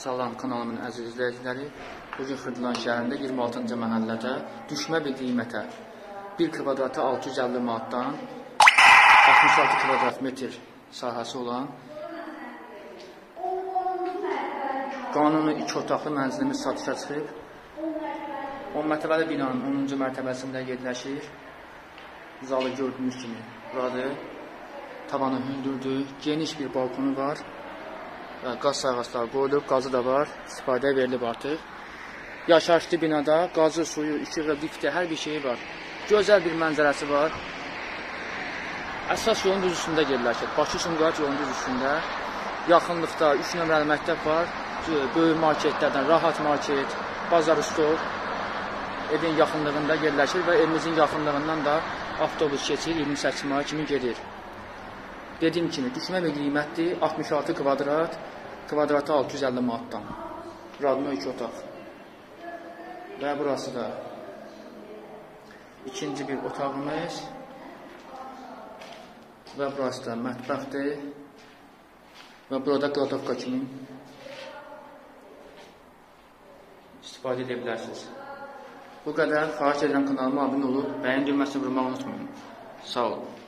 Salam kanalımın əziz izləyiciləri. Bugün Xırdalan şəhərində 26-cı məhəllədə düşmə bir qiymətə 1 kvadratı 650 manatdan 66 kvadrat metr sahəsi olan qanuni 2 otaqlı mənzilimiz satışa çıxıb. 10 mərtəbəli binanın 10-cu mərtəbəsində yerləşir. Zalı gördüyünüz kimi buradır. Tavanı hündürdür, geniş bir balkonu var. Qaz sahəsi qoyulub, qazı da var, istifadəyə verilib artıq. Yaşayışlı binada qazı, suyu, işığı, lifti, hər bir şeyi var. Gözəl bir mənzərəsi var. Əsas yolun düz üstündə yerləşir. Bakı-Sumqayıt yolun düz üstündə. Yaxınlıqda 3 nömrəli məktəb var. Böyük marketlərdən Rahat Market, Bazar Stor evin yaxınlığında yerləşir və evimizin yaxınlığından da avtobus keçir 28 maya kimi gedir. Dediyim kimi, düşmə bir qiymətdir, 66 kvadrat, kvadratı 650 manatdan. Radno 2 otaq. Və burası da ikinci bir otağımız. Və burası da mətbəxdir. Və burada qladovka kimi istifadə edə bilərsiniz. Bu qədər. Xahiş edirəm kanalıma abunə olub, bəyən düyməsini vurmağı unutmayın. Sağ olun.